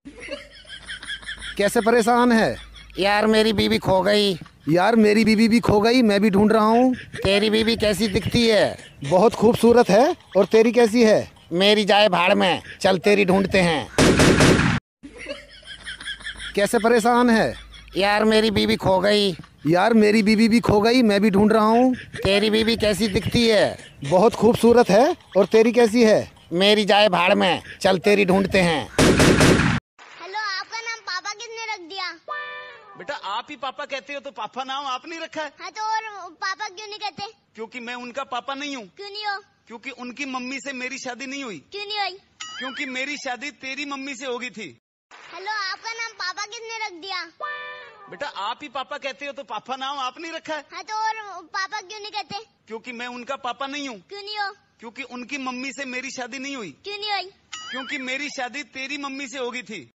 कैसे परेशान है? यार मेरी बीवी खो गई। यार मेरी बीवी भी खो गई, मैं भी ढूंढ रहा हूँ। तेरी बीवी कैसी दिखती है? बहुत खूबसूरत है। और तेरी कैसी है? मेरी जाए भाड़ में, चल तेरी ढूंढते हैं। कैसे परेशान है? यार मेरी बीवी खो गई। यार मेरी बीवी भी खो गई, मैं भी ढूंढ रहा हूँ। तेरी बीवी कैसी दिखती है? बहुत खूबसूरत है। और तेरी कैसी है? मेरी जाए भाड़ में, चल तेरी ढूंढते हैं। हेलो, आपका नाम पापा किसने रख दिया? बेटा आप ही पापा कहते हो तो पापा नाम आप नहीं रखा है? हाँ तो और पापा क्यों नहीं कहते? क्योंकि मैं उनका पापा नहीं हूँ। क्यों नहीं हो? क्योंकि उनकी मम्मी से मेरी शादी नहीं हुई। क्यों नहीं हुई? क्योंकि मेरी शादी तेरी मम्मी से होगी थी। हेलो, आपका नाम पापा किसने रख दिया? बेटा आप ही पापा कहते हो तो पापा नाम आप नहीं रखा है? हाँ तो और पापा क्यों नहीं कहते? क्योंकि मैं उनका पापा नहीं हूँ। क्यों नहीं हो? क्योंकि उनकी मम्मी से मेरी शादी नहीं हुई। क्यों नहीं हुई? क्योंकि मेरी शादी तेरी मम्मी से होगी थी।